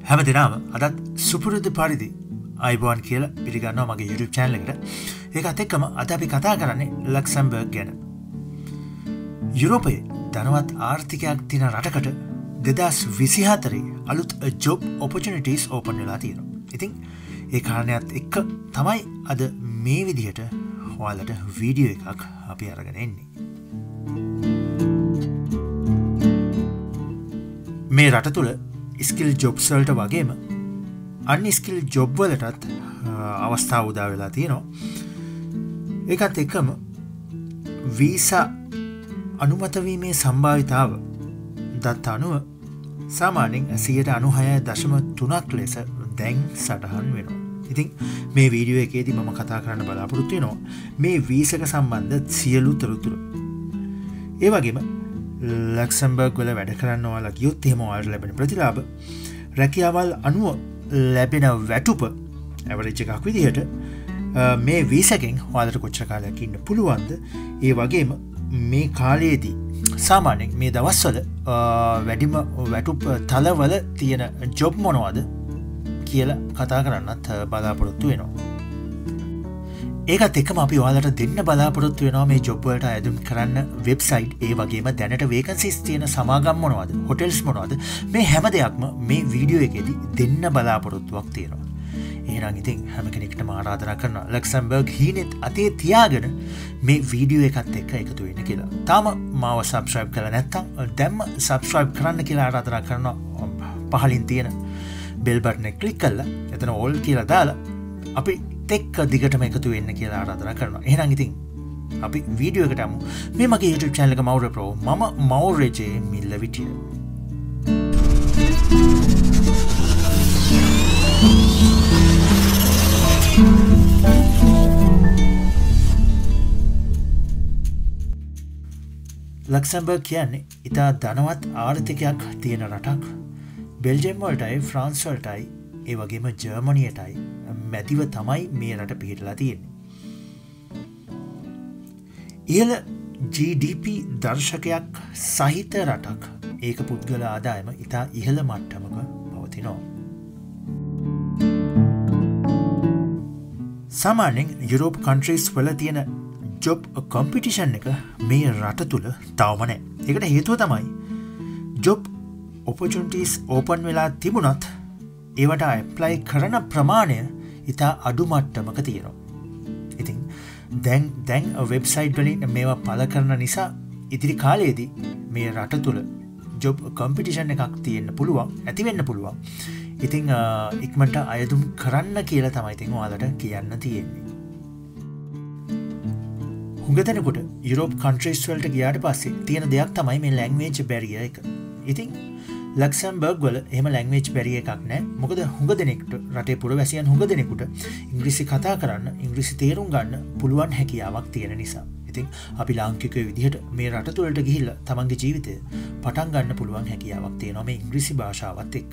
හැම දිනම අදත් සුපුරුදු පරිදි අයිබෝන් කියලා පිළිගන්නවා මගේ YouTube channel එකට. ඒකත් එක්කම අද අපි කතා කරන්නේ ලක්සම්බර්ග් ගැන. යුරෝපයේ ධනවත් ආර්ථිකයක් තියෙන රටකට 2024 අලුත් job opportunities open වෙලා තියෙනවා. ඉතින් ඒ කාරණේත් එක්ක තමයි අද මේ විදිහට ඔයාලට වීඩියෝ එකක් අපි අරගෙන එන්නේ. මේ රට තුල ස්කිල් ජොබ්ස් වලට වගේම අන්ස්කිල් ජොබ් වලටත් අවස්ථා උදා වෙලා තියෙනවා. ඒකත් එක්කම වීසා අනුමත වීමේ සම්භාවිතාව දත්ත අනුව සාමාන්‍යයෙන් 96.3ක් ලෙස දැන් සටහන් වෙනවා. ඉතින් මේ වීඩියෝ එකේදී මම කතා කරන්න බලාපොරොත්තු වෙනවා මේ වීසක සම්බන්ධ සියලු තොරතුරු. ඒ වගේම ලක්සම්බර්ග් වල වැඩ කරන්න ඔයාලා ගියොත් එහෙම ඔයාලට ලැබෙන ප්‍රතිලාභ රැකියාවල් අනුව ලැබෙන වැටුප ඇවරේජ් එකක් විදිහට මේ වීසකෙන් ඔයාලට කොච්චර කාලයක් ඉන්න පුළුවන්ද? ඒ වගේම මේ කාලයේදී සාමාන්‍යයෙන් මේ දවස්වල වැඩිම වැටුප තලවල තියෙන ජොබ් මොනවද කියලා කතා කරන්නත් බලාපොරොත්තු වෙනවා. ඒකත් එක්කම අපි ඔයාලට දෙන්න බලාපොරොත්තු වෙනවා මේ ජොබ් වලට අයදුම් කරන්න වෙබ්සයිට්, ඒ වගේම දැනට වේකන්සිස් තියෙන සමාගම් මොනවද, හොටෙල්ස් මොනවද, මේ හැම දෙයක්ම මේ වීඩියෝ එකේදී දෙන්න බලාපොරොත්තුවක් තියෙනවා. එහෙනම් ඉතින් හැම කෙනෙක්ටම ආරාධනා කරනවා ලක්සම්බර්ග් හීනෙත් අතේ තියාගෙන මේ වීඩියෝ එකත් එක්ක එකතු වෙන්න කියලා. තාම මාව subscribe කරලා නැත්නම් දැම්ම subscribe කරන්න කියලා ආරාධනා කරනවා. පහලින් තියෙන bell button එක click කරලා එතන all කියලා දාලා අපි එක්ක දිගටම එකතු වෙන්න කියලා ආරාධනා කරනවා. එහෙනම් ඉතින් අපි වීඩියෝ එකට යමු. මේ මගේ YouTube channel එක මෞර්ය ප්‍රෝ. මම මෞර්යජේ මිල්ලවිටිය. ලක්සම්බර්ග් කියන්නේ ඉතා ධනවත් ආර්ථිකයක් තියෙන රටක්. බෙල්ජියම් වලටයි ෆ්‍රාන්ස් වලටයි ඒ වගේම ජර්මනියටයි මැදිව තමයි මේ රට පිහිටලා තියෙන්නේ. ඉහළ GDP දර්ශකයක් සහිත රටක්. ඒක පුද්ගල ආදායම ඉතා ඉහළ මට්ටමක පවතිනවා. සාමාන්‍යයෙන් යුරෝප් කන්ට්‍රීස් වල තියෙන ජොබ් කොම්පිටිෂන් එක මේ රට තුල තවම නැහැ. ඒකට හේතුව තමයි ජොබ් ඔපචුනිටිස් ඕපන් වෙලා තිබුණත් ඒවට ඇප්ලයි කරන ප්‍රමාණය ඉතා අඩු මට්ටමක තියෙනවා. ඉතින් දැන් වෙබ්සයිට් වලින් මේවා පළ කරන නිසා ඉදිරි කාලයේදී මේ රට තුල ජොබ් කොම්පිටිෂන් එකක් තියෙන්න පුළුවන්, ඇති වෙන්න පුළුවන්. ඉතින් ඉක්මනට අයදුම් කරන්න කියලා තමයි ඉතින් ඔයාලට කියන්න තියෙන්නේ. හුඟ දෙනෙකුට යුරෝප් කන්ට්‍රීස් වලට ගියාට පස්සේ තියෙන දෙයක් තමයි මේ ලැන්ග්වේජ් බැරියර් එක. ඉතින් ලක්සම්බර්ග් වල එහෙම ලැන්ග්වේජ් බැරියර් එකක් නැහැ. මොකද හුඟ දෙනෙකුට, රටේ පුරවැසියන් හුඟ දෙනෙකුට ඉංග්‍රීසි කතා කරන්න, ඉංග්‍රීසි තේරුම් ගන්න පුළුවන් හැකියාවක් තියෙන නිසා. ඉතින් අපි ලාංකිකයෝ විදිහට මේ රට තුළට ගිහිල්ලා තමන්ගේ ජීවිතය පටන් ගන්න පුළුවන් හැකියාවක් තියෙනවා මේ ඉංග්‍රීසි භාෂාවත් එක්ක.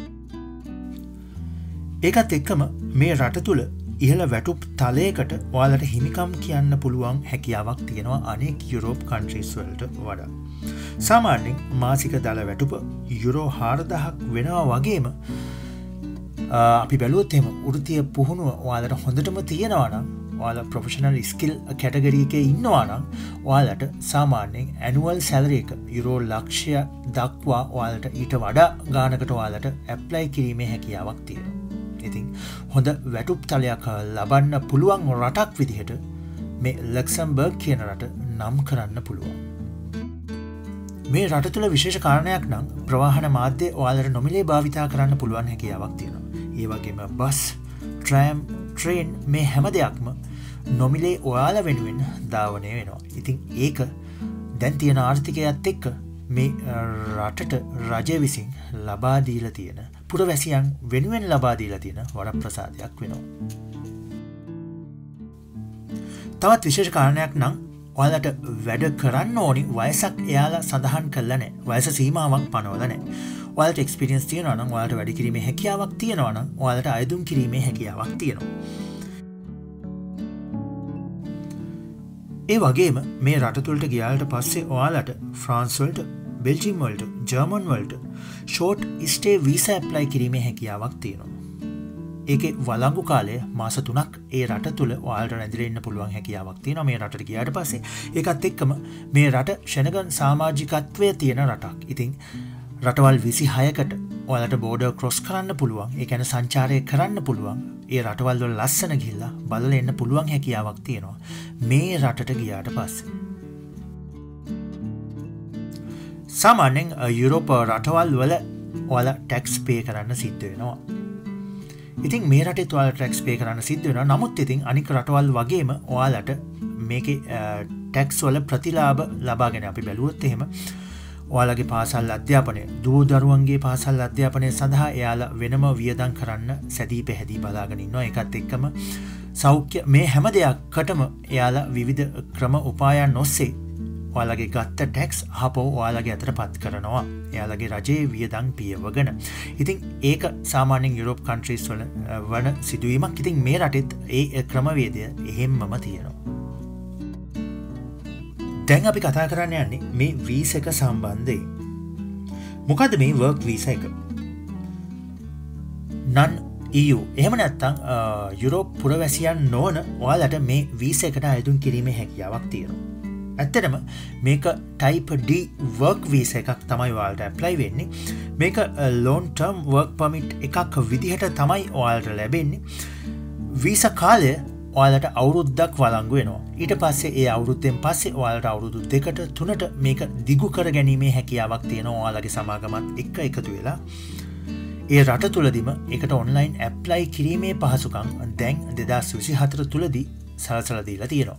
ඒකත් එක්කම මේ රට තුළ ඉහළ වැටුප් තලයකට ඔයාලට හිමිකම් කියන්න පුළුවන් හැකියාවක් තියෙනවා අනෙක් යුරෝප් කන්ට්‍රීස් වලට වඩා. සාමාන්‍යයෙන් මාසික දල වැටුප යුරෝ 4000ක් වෙනවා වගේම අපි බැලුවොත් එහෙම වෘත්තීය පුහුණුව ඔයාලට හොඳටම තියෙනවා නම්, ඔයාලා ප්‍රොෆෙෂනල් ස්කිල් කැටගරි එකේ ඉන්නවා නම් ඔයාලට සාමාන්‍යයෙන් ඇනුවල් සැලරි එක යුරෝ ලක්ෂය දක්වා ඔයාලට ඊට වඩා ගානකට ඔයාලට ඇප්ලයි කිරීමේ හැකියාවක් තියෙනවා. ඉතින් හොඳ වැටුප් තලයක් ලබන්න පුළුවන් රටක් විදිහට මේ ලක්සම්බර්ග් කියන රට නම් කරන්න පුළුවන්. මේ රට තුළ විශේෂ කාරණයක් නම් ප්‍රවාහන මාධ්‍ය ඔයාලට නොමිලේ භාවිතා කරන්න පුළුවන් හැකියාවක් තියෙනවා. ඒ වගේම බස්, ට්‍රෑම්, ට්‍රේන් මේ හැම දෙයක්ම නොමිලේ ඔයාලා වෙනුවෙන් ධාවනය වෙනවා. ඉතින් ඒක දැන් තියෙන ආර්ථිකයත් එක්ක මේ රටට රජය විසින් ලබා දීලා තියෙන, පුරවැසියන් වෙනුවෙන් ලබා දීලා තියෙන වරප්‍රසාදයක් වෙනවා. තවත් විශේෂ කාරණයක් නම් ඔයාලට වැඩ කරන්න ඕනි වයසක් එයාලා සඳහන් කරලා නැහැ. වයස සීමාවක් පනවලා නැහැ. ඔයාලට එක්ස්පීරියන්ස් තියෙනවා නම්, ඔයාලට වැඩ කිරීමේ හැකියාවක් තියෙනවා නම්, ඔයාලට අයදුම් කිරීමේ හැකියාවක් තියෙනවා. ඒ වගේම මේ රට තුළට ගියාට පස්සේ ඔයාලට ෆ්‍රාන්ස් වලට, බෙල්ජියම් වලට, ජර්මන් වලට ෂෝට් ස්ටේ වීසා ඇප්ලයි කිරීමේ හැකියාවක් තියෙනවා. ඒකේ වළංගු කාලය මාස 3ක් ඒ රට තුල ඔයාලට රැඳිලා ඉන්න පුළුවන් හැකියාවක් තියෙනවා මේ රටට ගියාට පස්සේ. ඒකත් එක්කම මේ රට ශෙනගන් සමාජිකත්වය තියෙන රටක්. ඉතින් රටවල් 26කට ඔයාලට බෝඩර් ක්‍රොස් කරන්න පුළුවන්. ඒ කියන්නේ සංචාරය කරන්න පුළුවන්. ඒ රටවල් වල ලස්සන ගිහිල්ලා බලලා එන්න පුළුවන් හැකියාවක් තියෙනවා මේ රටට ගියාට පස්සේ. සාමාන්‍යයෙන් යුරෝප රටවල් වල ඔයාලා ටැක්ස් පේ කරන්න සිද්ධ වෙනවා. ඉතින් මේ රටේ ඔයාලා ටැක්ස් පේ කරන්න සිද්ධ වෙනවා. නමුත් ඉතින් අනික රටවල් වගේම ඔයාලට මේකේ ටැක්ස් වල ප්‍රතිලාභ ලබාගෙන අපි බැලුවොත් එහෙම ඔයාලගේ පාසල් අධ්‍යාපනය, දූ දරුවන්ගේ පාසල් අධ්‍යාපනය සඳහා එයාලා වෙනම වියදම් කරන්න සැදී පැහැදී බලාගෙන ඉන්නවා. ඒකත් එක්කම සෞඛ්‍ය මේ හැම දෙයකටම එයාලා විවිධ ක්‍රම උපායන් ඔස්සේ ඔයාලගේ ගත්ත ටැක්ස් ආපහු ඔයාලගේ අතට පත් කරනවා. එයාලගේ රජයේ වියදම් පියවගෙන. ඉතින් ඒක සාමාන්‍යයෙන් යුරෝප් කන්ට්‍රීස් වල වන සිදුවීමක්. ඉතින් මේ රටෙත් ඒ ක්‍රමවේදය එහෙම්මම තියෙනවා. දැන් අපි කතා කරන්න යන්නේ මේ වීසා එක සම්බන්ධයෙන්. මොකද්ද මේ වර්ක් වීසා එක? non EU එහෙම නැත්නම් යුරෝප් පුරවැසියන් නොවන ඔයාලට මේ වීසා එකට අයදුම් කිරීමේ හැකියාවක් තියෙනවා. ඇත්තටම මේක type D work visa එකක් තමයි ඔයාලට apply වෙන්නේ. මේක long term work permit එකක් විදිහට තමයි ඔයාලට ලැබෙන්නේ. වීසා කාලය ඔයාලට අවුරුද්දක් වළංගු වෙනවා. ඊට පස්සේ ඒ අවුරුද්දෙන් පස්සේ ඔයාලට අවුරුදු 2ට 3ට මේක දිගු කර ගැනීමේ හැකියාවක් තියෙනවා ඔයාලගේ සමාගමත් එක්ක එකතු වෙලා. ඒ රට තුලදීම ඒකට ඔන්ලයින් ඇප්ලයි කිරීමේ පහසුකම් දැන් 2024 තුලදී සලසලා දීලා තියෙනවා.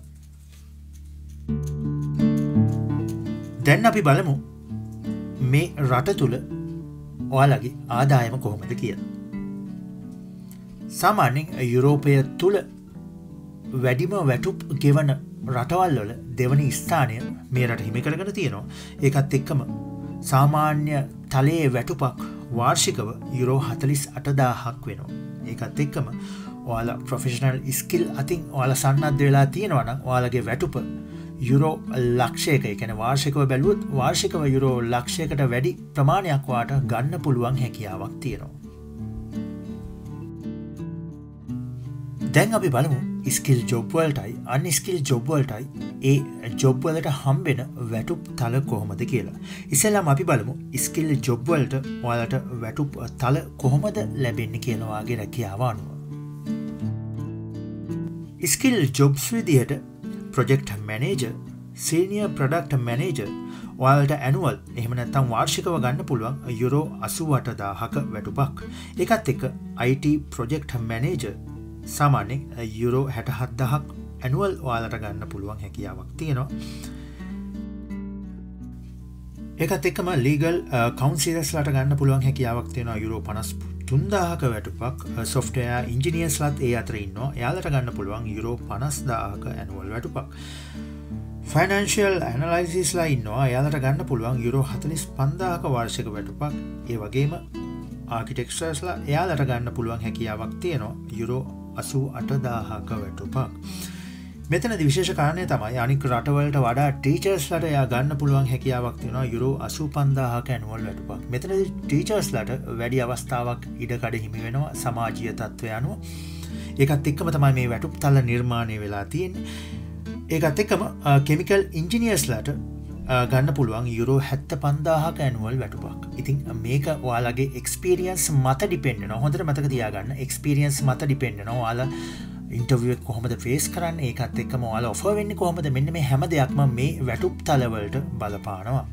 දැන් අපි බලමු මේ රට තුල ඔයාලගේ ආදායම කොහොමද කියලා. සාමාන්‍යයෙන් යුරෝපය තුල වැඩිම වැටුප් ගෙවන රටවල් වල දෙවනි ස්ථානය මේ රට හිමි කරගෙන තියෙනවා. ඒකත් එක්කම සාමාන්‍ය තලයේ වැටුපක් වාර්ෂිකව යුරෝ 48000ක් වෙනවා. ඒකත් එක්කම ඔයාලා ප්‍රොෆෙෂනල් ස්කිල් අතින් ඔයාලා සන්නද්ධ වෙලා තියෙනවා නම් ඔයාලගේ වැටුප යුරෝ ලක්ෂයක, ඒ කියන්නේ වාර්ෂිකව බැලුවොත් වාර්ෂිකව යුරෝ ලක්ෂයකට වැඩි ප්‍රමාණයක් වාට ගන්න පුළුවන් හැකියාවක් තියෙනවා. දැන් අපි බලමු ස්කිල් ජොබ් වලටයි අන්ස්කිල් ජොබ් වලටයි ඒ ජොබ් වලට හම්බෙන වැටුප් තල කොහොමද කියලා. ඉතින්ලාම අපි බලමු ස්කිල් ජොබ් වලට ඔයාලට වැටුප් තල කොහොමද ලැබෙන්නේ කියලා වාගේ රැකියාව අනුව. ස්කිල් ජොබ්ස් විදිහට project manager, senior product manager ඔයාලට ඇනුවල් එහෙම නැත්නම් වාර්ෂිකව ගන්න පුළුවන් යුරෝ 88000ක වැටුපක්. ඒකත් එක්ක IT ප්‍රොජෙක්ට් මැනේජර් සාමාන්‍යයෙන් යුරෝ 67000ක් ඇනුවල් ඔයාලට ගන්න පුළුවන් හැකියාවක් තියෙනවා. ඒකත් එක්කම ලීගල් කවුන්සිලර්ස්ලාට ගන්න පුළුවන් හැකියාවක් තියෙනවා යුරෝ 53000ක වැටුපක්. සොෆ්ට්වෙයාර් ඉන්ජිනියර්ස්ලාත් ඒ අතර ඉන්නවා. එයාලට ගන්න පුළුවන් යුරෝ 50000ක ඇනුවල් වැටුපක්. ෆයිනෑන්ෂියල් ඇනලයිසිස්ලා ඉන්නවා. එයාලට ගන්න පුළුවන් යුරෝ 45000ක වාර්ෂික වැටුපක්. ඒ වගේම ආකිටෙක්චර්ස්ලා එයාලට ගන්න පුළුවන් හැකියාවක් තියෙනවා යුරෝ 88000ක වැටුපක්. මෙතනදී විශේෂ කාරණය තමයි අනික් රටවලට වඩා ටීචර්ස්ලාට එයා ගන්න පුළුවන් හැකියාවක් තියෙනවා යුරෝ 85000ක ඇනුවල් වැටුපක්. මෙතනදී ටීචර්ස්ලාට වැඩි අවස්ථාවක් ඉඩකඩ හිමි වෙනවා සමාජීය තත්ත්වය අනුව. ඒකත් එක්කම තමයි මේ වැටුප් තල නිර්මාණය වෙලා තියෙන්නේ. ඒකත් එක්කම කෙමිකල් ඉන්ජිනියර්ස්ලාට ගන්න පුළුවන් යුරෝ 75000ක ඇනුවල් වැටුපක්. ඉතින් මේක ඔයාලගේ එක්ස්පීරියන්ස් මත ඩිපෙන්ඩ් වෙනවා. හොඳට මතක තියාගන්න එක්ස්පීරියන්ස් මත ඩිපෙන්ඩ් වෙනවා. ඔයාලා ඉන්ටර්වියු එක කොහොමද ෆේස් කරන්නේ, ඒකත් එක්කම ඔයාලා ඔෆර් වෙන්නේ කොහොමද, මෙන්න මේ හැම දෙයක්ම මේ වැටුප් තලවලට බලපානවා.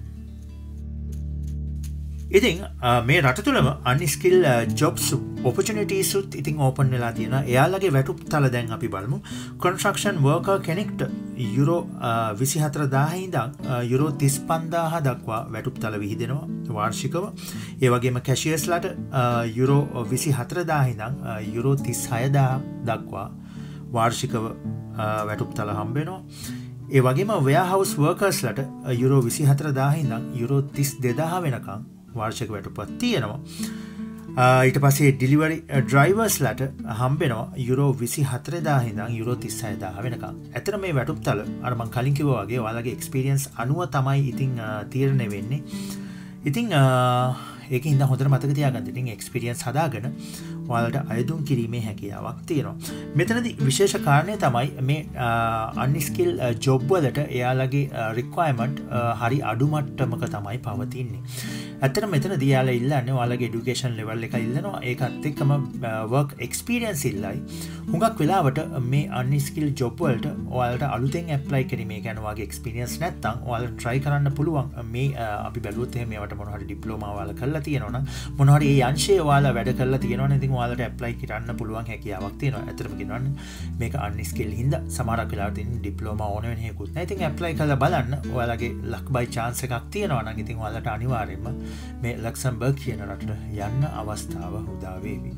ඉතින් මේ රට තුළම අන්ස්කිල් ජොබ්ස් ඔපචුනිටීස් උත් ඉතින් ඕපන් වෙලා තියෙනවා. එයාලගේ වැටුප් තල දැන් අපි බලමු. කන්ස්ට්‍රක්ෂන් වර්කර් කෙනෙක්ට යුරෝ 24000 ඉඳන් යුරෝ 35000 දක්වා වැටුප් තල විහිදෙනවා වාර්ෂිකව. ඒ වගේම කැෂියර්ස්ලාට යුරෝ 24000 ඉඳන් යුරෝ 36000 දක්වා වාර්ෂිකව වැටුප් තල හම්බ වෙනවා. ඒ වගේම වෙයාහවුස් වර්කර්ස්ලාට යුරෝ 24000 ඉඳන් යුරෝ 32000 වෙනකම් වාර්ෂික වැටුපක් තියෙනවා. ඊට පස්සේ ඩිලිවරි ඩ්‍රයිවර්ස්ලාට හම්බෙනවා යුරෝ 24,000 ඉඳන් යුරෝ 36,000 වෙනකම්. ඇත්තට මේ වැටුප්තල අර මම කලින් කිව්වා වගේ ඔයාලගේ එක්ස්පීරියන්ස් අනුව තමයි ඉතින් තීරණය වෙන්නේ. ඉතින් ඒක හින්දා හොඳට මතක තියාගන්න. ඉතින් එක්ස්පීරියන්ස් හදාගෙන ඔයාලට අයදුම් කිරීමේ හැකියාවක් තියෙනවා. මෙතනදී විශේෂ කාරණය තමයි මේ අන්ස්කිල් ජොබ් වලට එයාලගේ රික්වයර්මන්ට් හරි අඩු මට්ටමක තමයි පවතින්නේ. ඇත්තට මෙතනදී එයාලා ඉල්ලන්නේ ඔයාලගේ এডুকেෂන් ලෙවල් එක ඉල්ලනවා. ඒකත් එක්කම වර්ක් එක්ස්පීරියන්ස් ඉල්ලයි. හුඟක් වෙලාවට මේ අන්ස්කිල් ජොබ් වලට ඔයාලට අලුතෙන් ඇප්ලයි කිරීමේ කියන්නේ ඔයාගේ එක්ස්පීරියන්ස් නැත්නම් ඔයාලට try කරන්න පුළුවන්. මේ අපි බැලුවොත් එහෙම මේවට මොන හරි ඩිප්ලෝමා ඔයාලා කරලා තියෙනවා නම් මොන හරි ඒ අංශයේ ඔයාලා වැඩ කරලා තියෙනවා නම් ඉතින් ඔයාලට ඇප්ලයි කරන්න පුළුවන් හැකියාවක් තියෙනවා. ඇත්තටම කියනවනම් මේක අන්ස්කිල් හින්දා සමහරක් වෙලාවට ඉතින් ඩිප්ලෝමා ඕන වෙන හේකුත් නැහැ. ඉතින් ඇප්ලයි කරලා බලන්න ඔයාලගේ ලක් බයි chance එකක් තියෙනවා නම් ඉතින් ඔයාලට අනිවාර්යයෙන්ම මේ ලක්සම්බර්ග් කියන රටට යන්න අවස්ථාව උදා වේවි.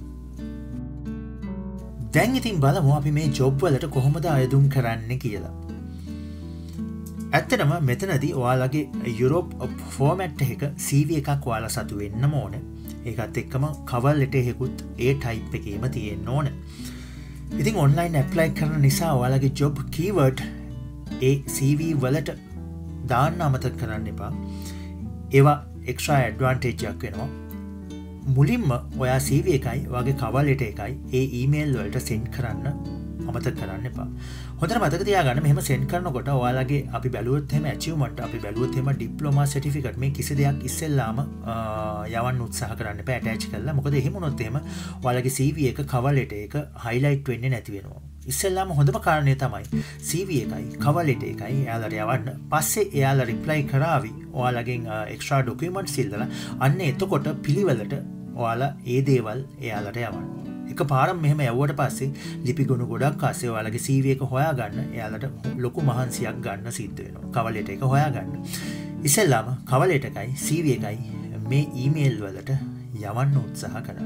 දැන් ඉතින් බලමු අපි මේ ජොබ් වලට කොහොමද අයදුම් කරන්නේ කියලා. ඇත්තටම මෙතනදී ඔයාලගේ යුරෝප් ෆෝමැට් එකක CV එකක් ඔයාලා සතු වෙන්නම ඕනේ. ඒකත් එක්කම කවර් ලෙටර් එකකුත් ඒ ටයිප් එකේම තියෙන්න ඕනේ. ඉතින් ඔන්ලයින් ඇප්ලයි කරන නිසා ඔයාලගේ ජොබ් කීවර්ඩ් ඒ CV වලට දාන්න අමතක කරන්න එපා. ඒවා එක්ස්ට්‍රා ඇඩ්වාන්ටේජ් එකක් වෙනවා. මුලින්ම ඔයා CV එකයි වගේ කවර් ලෙටර් එකයි ඒ ඊමේල් වලට සෙන්ඩ් කරන්න අමතක කරන්න එපා. හොඳට මතක තියාගන්න මෙහෙම සෙන්ඩ් කරනකොට ඔයාලගේ අපි බැලුවොත් එහෙම achievement අපි බැලුවොත් එහෙම ඩිප්ලෝමා සර්ටිෆිකට් මේ කිසි දෙයක් ඉස්සෙල්ලාම යවන්න උත්සාහ කරන්න එපා ඇටච් කරලා. මොකද එහෙම වුණොත් එහෙම ඔයාලගේ CV එක කවර් ලෙටර් එක highlight වෙන්නේ නැති වෙනවා. ඉස්සෙල්ලාම හොඳම කාරණය තමයි CV එකයි කවර් ලෙටර් එකයි එයාලට යවන්න. පස්සේ එයාලා reply කරાવી ඔයාලගෙන් extra documents ඉල්ලලා අන්න එතකොට පිළිවෙලට ඔයාලා ඒ දේවල් එයාලට යවන්න. එක පාරම් මෙහෙම යවුවට පස්සේ ලිපි ගුණ ගොඩක් ආසේ ඔයාලගේ CV එක හොයාගන්න එයාලට ලොකු මහන්සියක් ගන්න සිද්ධ වෙනවා. කවර් ලෙටර් එක හොයාගන්න. ඉස්සෙල්ලාම කවර් ලෙටර් එකයි CV එකයි මේ ඊමේල් වලට යවන්න උත්සාහ කරන්න.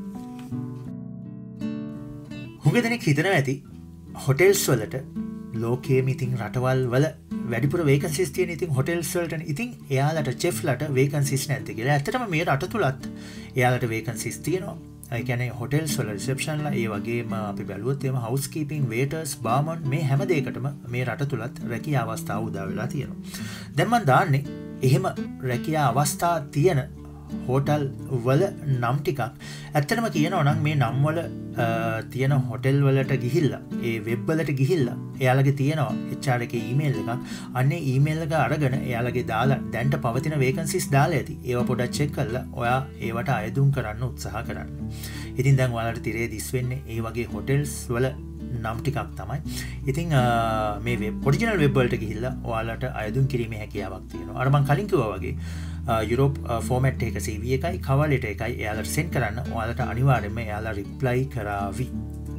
හුඟ දෙනෙක් හිතනවා ඇති හොටෙල්ස් වලට ලෝකයේ ඉතින් රටවල් වල වැඩිපුර වේකන්සිස් තියෙන ඉතින් හොටෙල්ස් වලට ඉතින් එයාලට චෙෆ්ලට වේකන්සිස් නැද්ද කියලා. ඇත්තටම මේ රට තුලත් එයාලට වේකන්සිස් තියෙනවා. ඒ කියන්නේ හොටෙල්ස් වල රිසෙප්ෂන්ලා ඒ වගේම අපි බැලුවොත් එහෙම හවුස්කීපින් වේටර්ස් බාර්මන් මේ හැම දෙයකටම මේ රට තුලත් රැකියා අවස්ථා උදා වෙලා තියෙනවා. දැන් මම දාන්නේ එහෙම රැකියා අවස්ථා තියෙන හෝටල් වල නම් ටිකක්. ඇත්තටම කියනවා නම් මේ නම් වල තියෙන හොටෙල් වලට ගිහිල්ලා ඒ වෙබ් වලට ගිහිල්ලා එයාලගේ තියෙනවා HR එකේ ඊමේල් එකක්. අන්නේ ඊමේල් එක අරගෙන එයාලගේ දාලා දැන්ට පවතින වේකන්සිස් දාලා ඇති. ඒවා පොඩ්ඩක් චෙක් කරලා ඔයා ඒවට අයදුම් කරන්න උත්සාහ කරන්න. ඉතින් දැන් ඔයාලට තිරේ දිස් වෙන්නේ ඒ වගේ හොටෙල්ස් වල නම් ටිකක් තමයි. ඉතින් මේ වෙබ් ඔරිජිනල් වෙබ් වලට ගිහිල්ලා ඔයාලට අයදුම් කිරීමේ හැකියාවක් තියෙනවා. අර මම කලින් කිව්වා වගේ යුරෝප් ෆෝමැට් එක CV එකයි කවර් ලෙටර් එකයි එයාලට සෙන්ඩ් කරන්න ඔයාලට අනිවාර්යයෙන්ම එයාලා රිප්ලයි කරાવી.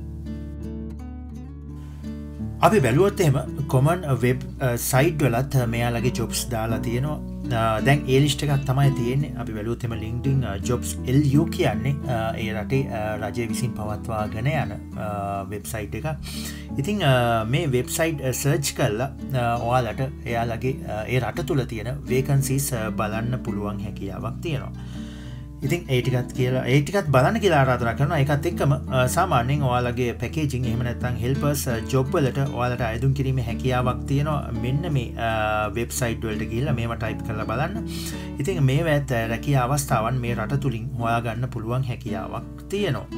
අපි බැලුවොත් එහෙම කොමන් වෙබ් සයිට් වලත් මෙයාලගේ ජොබ්ස් දාලා තියෙනවා. දැන් ඒ ලිස්ට් එකක් තමයි තියෙන්නේ. අපි බැලුවොත් එහෙම LinkedIn jobs LU කියන්නේ ඒ රටේ රජය විසින් පවත්වාගෙන යන වෙබ්සයිට් එකක්. ඉතින් මේ වෙබ්සයිට් සර්ච් කරලා ඔයාලට එයාලගේ ඒ රට තුල තියෙන වේකන්සිස් බලන්න පුළුවන් හැකියාවක් තියෙනවා. ඉතින් ඒ ටිකත් බලන්න කියලා ආරාධනා කරනවා. ඒකත් එක්කම සාමාන්‍යයෙන් ඔයාලගේ පැකේජින් එහෙම නැත්නම් හෙල්පර්ස් ජොබ් වලට ඔයාලට අයදුම් කිරීමේ හැකියාවක් තියෙනවා. මෙන්න මේ වෙබ්සයිට් වලට ගිහිල්ලා මේවා ටයිප් කරලා බලන්න. ඉතින් මේවත් රැකියා අවස්ථාවන් මේ රට තුලින් හොයාගන්න පුළුවන් හැකියාවක් තියෙනවා.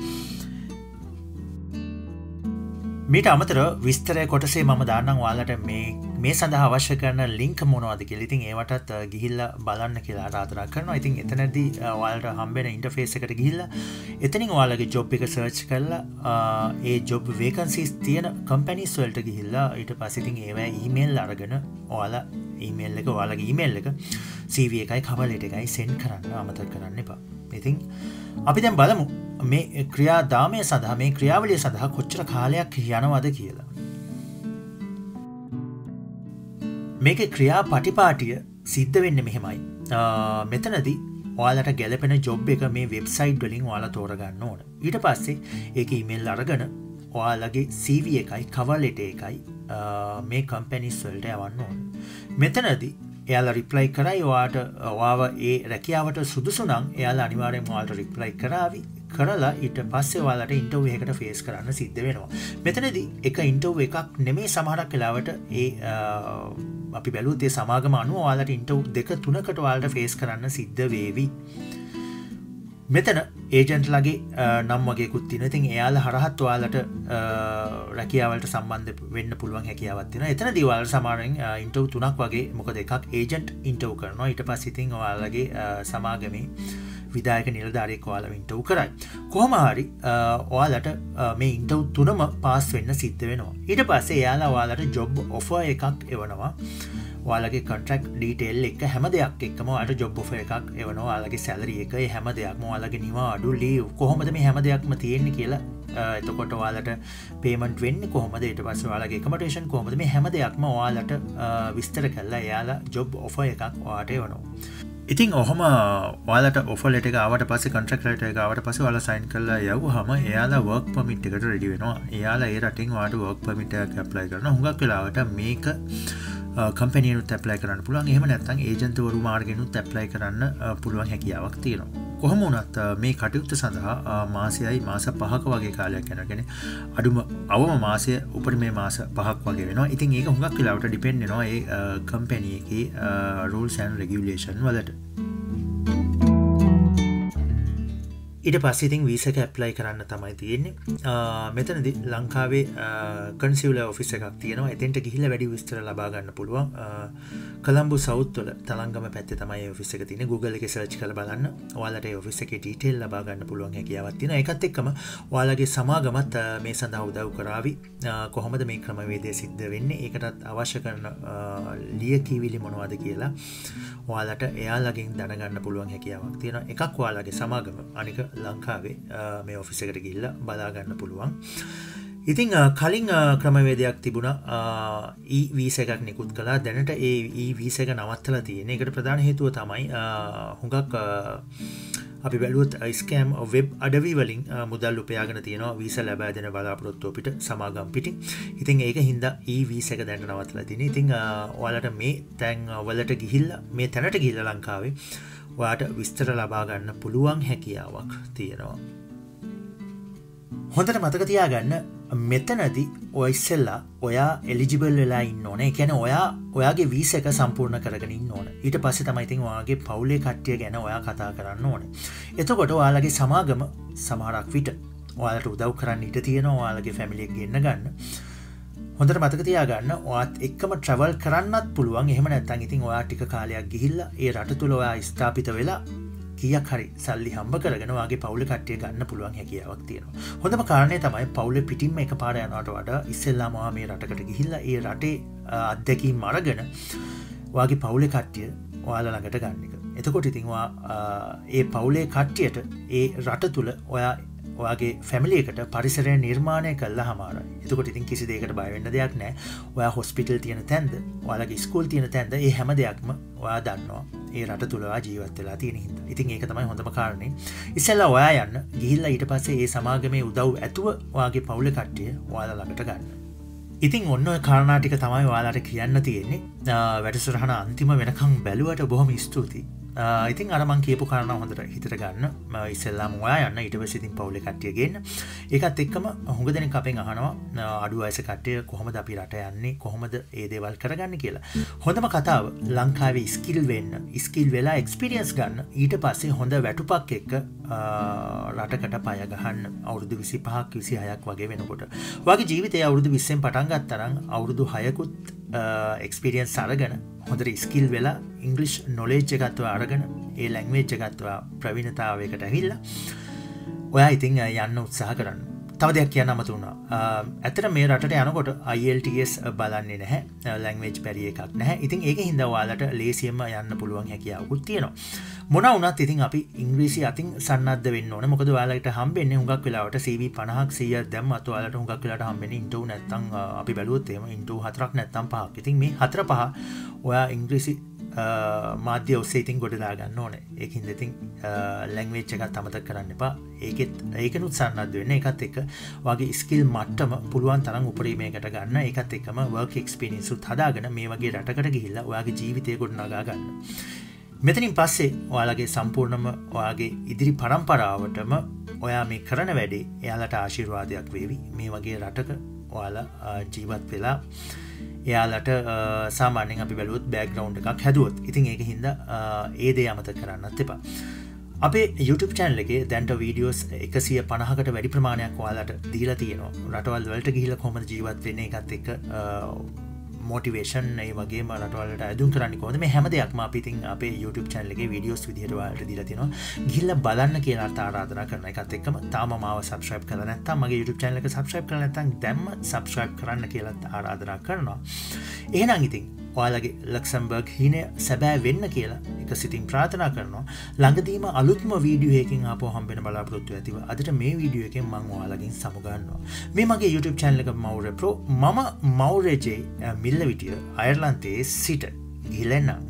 මීට අමතරව විස්තරය කොටසේ මම දාන්නම් ඔයාලට මේ සඳහා අවශ්‍ය කරන ලින්ක් මොනවද කියලා. ඉතින් ඒවටත් ගිහිල්ලා බලන්න කියලා ආරාධනා කරනවා. ඉතින් එතනදී ඔයාලට හම්බෙන ඉන්ටර්ෆේස් එකට ගිහිල්ලා එතනින් ඔයාලගේ ජොබ් එක සර්ච් කරලා ඒ ජොබ් වේකන්සිස් තියෙන කම්පැනිස් වලට ගිහිල්ලා ඊට පස්සේ ඉතින් ඒවා ඊමේල් අරගෙන ඔයාලා ඔයාලගේ ඊමේල් එක CV එකයි කවර් ලෙටර් එකයි සෙන්ඩ් කරන්න අමතක කරන්න එපා. ඉතින් අපි දැන් බලමු මේ ක්‍රියාදාමය සඳහා මේ ක්‍රියාවලිය සඳහා කොච්චර කාලයක් යනවද කියලා. මේකේ ක්‍රියාපටිපාටිය සිද්ධ වෙන්නේ මෙහෙමයි. මෙතනදී ඔයාලට ගැලපෙන ජොබ් එක මේ වෙබ්සයිට් වලින් ඔයාලා තෝරගන්න ඕන. ඊට පස්සේ ඒක ඊමේල් අරගෙන ඔයාලගේ CV එකයි කවර් ලෙටර් එකයි මේ කම්පැනිස් වලට යවන්න ඕන. මෙතනදී එයාලා රිප්ලයි කරයි ඔයාට ඔයාව ඒ රැකියාවට සුදුසු නම් එයාලා අනිවාර්යෙන්ම ඔයාලට රිප්ලයි කරලා ඊට පස්සේ ඔයාලට ඉන්ටර්විව් එකකට ෆේස් කරන්න සිද්ධ වෙනවා. මෙතනදී එක ඉන්ටර්විව් එකක් නෙමෙයි සමහරක් වෙලාවට ඒ අපි බැලුවොත් ඒ සමාගම අනුව ඔයාලට ඉන්ටර්විව් දෙක තුනකට ඔයාලට ෆේස් කරන්න සිද්ධ වේවි. මෙතන ඒජන්ට්ලගේ නම් වගේකුත් තියෙනවා. ඉතින් එයාලා හරහත් ඔයාලට රැකියාවලට සම්බන්ධ වෙන්න පුළුවන් හැකියාවක් තියෙනවා. එතනදී ඔයාලට සමහරෙන් ඉන්ටර්විව් තුනක් වගේ මොකද එකක් ඒජන්ට් ඉන්ටර්විව් කරනවා. ඊට පස්සේ ඉතින් ඔයාලගේ සමාගමේ විදායක නිලධාරියෙක් ඔයාලව ඉන්ටර්විව් කරයි. කොහොම හරි ඔයාලට මේ ඉන්ටර්විව් තුනම පාස් වෙන්න සිද්ධ වෙනවා. ඊට පස්සේ එයාලා ඔයාලට ජොබ් ඔෆර් එකක් එවනවා. ඔයාලගේ කොන්ට්‍රැක්ට් ඩීටේල් එක හැම දෙයක් එක්කම ඔයාලට ජොබ් ඔෆර් එකක් එවනවා. ඔයාලගේ සැලරි එක ඒ හැම දෙයක්ම ඔයාලගේ නිවාඩු ලීව් කොහොමද මේ හැම දෙයක්ම තියෙන්නේ කියලා එතකොට ඔයාලට පේමන්ට් වෙන්නේ කොහොමද ඊට පස්සේ ඔයාලගේ එකමඩේෂන් කොහොමද මේ හැම දෙයක්ම ඔයාලට විස්තර කරලා එයාලා ජොබ් ඔෆර් එකක් ඔයාලට එවනවා. ඉතින් ඔහොම ඔයාලට ඔෆර් ලෙටර් එක ආවට පස්සේ කොන්ට්‍රැක්ට් ලෙටර් එක ආවට පස්සේ ඔයාලා සයින් කරලා යවුවහම එයාලා වර්ක් පර්මිට් එකට රෙඩි වෙනවා. එයාලා ඒ රටින් ඔයාලට වර්ක් පර්මිට් එකක් ඇප්ලයි කරනවා. හුඟක් වෙලාවට මේක කම්පැනිනුත් ඇප්ලයි කරන්න පුළුවන්. එහෙම නැත්නම් ඒජන්ට්වරු මාර්ගෙනුත් ඇප්ලයි කරන්න පුළුවන් හැකියාවක් තියෙනවා. කොහොම වුණත් මේ කටයුත්ත සඳහා මාසයයි මාස 5ක වගේ කාලයක් යනවා. කියන්නේ අඩුම අවම මාසය උපරිමයේ මාස 5ක් වගේ වෙනවා. ඉතින් ඒක හුඟක් වෙලාවට ඩිපෙන්ඩ් වෙනවා ඒ කම්පැනි එකේ rules and regulation වලට. ඊට පස්සේ ඉතින් වීසා එක ඇප්ලයි කරන්න තමයි තියෙන්නේ. මෙතනදී ලංකාවේ කන්සියුලර් ඔෆිස් එකක් තියෙනවා. එතෙන්ට ගිහිල්ලා වැඩි විස්තර ලබා ගන්න පුළුවන්. කොළඹ සවුත් වල තලංගම පැත්තේ තමයි ඒ ඔෆිස් එක තියෙන්නේ. Google එකේ සර්ච් කරලා බලන්න. ඔයාලට ඒ ඔෆිස් එකේ ඩීටේල් ලබා ගන්න පුළුවන් හැකියාවක් තියෙනවා. ඒකත් එක්කම ඔයාලගේ සමාගමත් මේ සඳහා උදව් කරાવી. කොහොමද මේ ක්‍රමවේදය සිද්ධ වෙන්නේ? ඒකටත් අවශ්‍ය කරන ලියකියවිලි මොනවද කියලා ඔයාලට එයාලගෙන් දැනගන්න පුළුවන් හැකියාවක් තියෙනවා. එකක් ඔයාලගේ සමාගම අනික ලංකාවේ මේ ඔෆිස් එකට ගිහිල්ලා බලා ගන්න පුළුවන්. ඉතින් කලින් ක්‍රමවේදයක් තිබුණා වීසා එකක් නිකුත් කළා. දැනට ඒ වීසා එක නවත්තලා තියෙන්නේ. ඒකට ප්‍රධාන හේතුව තමයි හුඟක් අපි බැලුවොත් ස්කෑම් වෙබ් අඩවි වලින් මුදල් උපයාගෙන තියෙනවා වීසා ලැබා දෙන බලාපොරොත්තු පිට සමාගම් පිටින්. ඉතින් ඒක හින්දා වීසා එක දැන් නවත්තලා තියෙන්නේ. ඉතින් ඔයාලට මේ තැන් වලට ගිහිල්ලා මේ තැනට ගිහිල්ලා ලංකාවේ ඔයාට විස්තර ලබා ගන්න පුළුවන් හැකියාවක් තියෙනවා. හොඳට මතක තියාගන්න මෙතනදී ඔය ඉස්සෙල්ලා ඔයා එලිජිබල් වෙලා ඉන්න ඕනේ. ඒ කියන්නේ ඔයාගේ වීසා එක සම්පූර්ණ කරගෙන ඉන්න ඕනේ. ඊට පස්සේ තමයි ඉතින් ඔයාගේ පවුලේ කට්ටිය ගැන ඔයා කතා කරන්න ඕනේ. එතකොට ඔයාලගේ සමාගම සමහරක් විට ඔයාලට උදව් කරන්න ඉඩ තියෙනවා. ඔයාලගේ ෆැමිලි එක ගෙන්න ගන්න. හොඳට මතක තියාගන්න ඔයාත් එක්කම ට්‍රැවල් කරන්නත් පුළුවන්. එහෙම නැත්නම් ඉතින් ඔයා ටික කාලයක් ගිහිල්ලා ඒ රට තුල ඔයා ස්ථාපිත වෙලා කීයක් හරි සල්ලි හම්බ කරගෙන ඔයාගේ පවුලේ කට්ටිය ගන්න පුළුවන් හැකියාවක් තියෙනවා. හොඳම කාරණේ තමයි පවුලේ පිටින්ම එකපාර යනවට වඩා ඉස්සෙල්ලාම ඔයා මේ රටකට ගිහිල්ලා ඒ රටේ අත්දැකීම් අරගෙන ඔයාගේ පවුලේ කට්ටිය ඔයාලා ළඟට ගන්න එක. එතකොට ඉතින් ඔයා ඒ පවුලේ කට්ටියට ඒ රට තුල ඔයාගේ ෆැමිලි එකට පරිසරය නිර්මාණය කළා හමාරයි. එතකොට ඉතින් කිසි දෙයකට බය වෙන්න දෙයක් නැහැ. ඔයා හොස්පිටල් තියෙන තැනද, ඔයාලගේ ස්කූල් තියෙන තැනද, ඒ හැම දෙයක්ම ඔයා දන්නවා. ඒ රට තුල ඔයා ජීවත් වෙලා තියෙන හින්දා. ඉතින් ඒක තමයි හොඳම කාරණේ. ඉස්සෙල්ලා ඔයා යන්න ගිහිල්ලා ඊට පස්සේ ඒ සමාගමේ උදව් ඇතුව ඔයාගේ පවුලේ කට්ටිය ඔයාලා ළඟට ගන්න. ඉතින් ඔන්න ඔය කාරණා ටික තමයි ඔයාලට කියන්න තියෙන්නේ. වැඩසටහන අන්තිම වෙනකන් බැලුවට බොහොම ස්තුතියි. ඉතින් අර මං කියපු කාරණා හොඳට හිතට ගන්න. ඉස්සෙල්ලාම ඔයා යන්න ඊට පස්සේ ඉතින් පවුලේ කට්ටිය ගේන්න. ඒකත් එක්කම හුඟ දෙනෙක් අපෙන් අහනවා අඩු වයස කට්ටිය කොහොමද අපි රට යන්නේ, කොහොමද ඒ දේවල් කරගන්නේ කියලා. හොඳම කතාව ලංකාවේ ස්කිල් වෙන්න, ස්කිල් වෙලා එක්ස්පීරියන්ස් ගන්න. ඊට පස්සේ හොඳ වැටුපක් එක්ක රටකට පය ගහන්න අවුරුදු 25ක් 26ක් වගේ වෙනකොට. ඔයාගේ ජීවිතය අවුරුදු 20න් පටන් ගත්තා නම් අවුරුදු 6කුත් එක්ස්පීරියන්ස් අරගෙන හොඳට ස්කිල් වෙලා ඉංග්ලිෂ් නොලෙජ් එකත් අරගෙන ඒ ලැන්ග්වේජ් එකත් ප්‍රවීණතාවයකට ඇවිල්ලා ඔයා ඉතින් යන්න උත්සාහ කරන්න. තව දෙයක් කියන්න අමතක වුණා. ඇත්තට මේ රටට යනකොට IELTS බලන්නේ නැහැ. ලැන්ග්වේජ් බැරිය එකක් නැහැ. ඉතින් ඒකෙන් හින්දා ඔයාලට ලේසියෙන්ම යන්න පුළුවන් හැකියාවකුත් තියෙනවා. මොන වුණත් ඉතින් අපි ඉංග්‍රීසි අතින් සන්නද්ධ වෙන්න ඕනේ. මොකද ඔයාලට හම්බෙන්නේ හුඟක් වෙලාවට CV 50ක් 100ක් දැම්මත් ඔයාලට හුඟක් වෙලාවට හම්බෙන්නේ ඉන්ටර්වයුව නැත්තම් අපි බැලුවොත් එහෙම ඉන්ටර්වයුව 4ක් නැත්තම් 5ක්. ඉතින් මේ 4 5 ඔයා ඉංග්‍රීසි මාධ්‍ය ඔස්සේ ඉතින් ගොඩදා ගන්න ඕනේ. ඒකින්ද ඉතින් ලැන්ග්වේජ් එකත් අමතක කරන්න එපා. ඒකනුත් සන්නද්ධ වෙන්න. ඒකත් එක්ක වගේ ස්කිල් මට්ටම පුළුවන් තරම් උපරිමයකට ගන්න. ඒකත් එක්කම වර්ක් එක්ස්පීරියන්ස් උත් හදාගෙන මේ වගේ රටකට ගිහිල්ලා ඔයාගේ ජීවිතය ගොඩනගා ගන්න. මෙතනින් පස්සේ ඔයාලගේ සම්පූර්ණම ඔයාගේ ඉදිරි පරම්පරාවටම ඔයා මේ කරන වැඩේ එයාලට ආශිර්වාදයක් වේවි. මේ වගේ රටක ඔයාලා ජීවත් වෙලා එයාලට සාමාන්‍යයෙන් අපි බැලුවොත් බෑග්ග්‍රවුන්ඩ් එකක් හැදුවොත් ඉතින් ඒක හින්දා ඒ දේ අමතක කරන්නත් එපා. අපේ YouTube channel එකේ දැන්ට වීඩියෝස් 150කට වැඩි ප්‍රමාණයක් ඔයාලට දීලා තියෙනවා. රටවල් වලට ගිහිල්ලා කොහොමද ජීවත් වෙන්නේ ඒකත් එක්ක මොටිවේෂන් ඒ වගේම රටවලට ඇදුම් කරන්නේ කොහොමද මේ හැම දෙයක්ම අපි ඉතින් අපේ YouTube channel එකේ වීඩියෝස් විදිහට ඔයාලට දීලා තියෙනවා. ගිහිල්ලා බලන්න කියලා ආරාධනා කරන එකත් එක්කම තාම මාව subscribe කරලා නැත්නම් මගේ YouTube channel එක subscribe කරලා නැත්නම් දැම්ම subscribe කරන්න කියලා ආරාධනා කරනවා. එහෙනම් ඉතින් ඔයාලගේ ලක්සම්බර්ග් හිණය සැබෑ වෙන්න කියලා එක සිතින් ප්‍රාර්ථනා කරනවා. ළඟදීම අලුත්ම වීඩියෝ එකකින් ආපහු හම්බෙන්න බලාපොරොත්තු ඇතිව අදට මේ වීඩියෝ එකෙන් මම ඔයාලගෙන් සමු ගන්නවා. මේ මගේ YouTube channel එක මෞර්ය ප්‍රෝ. මම මෞර්ය ජේ මිල්ලවිටිය අයර්ලන්තයේ සිට ගිහිල්ලා එන්නම්.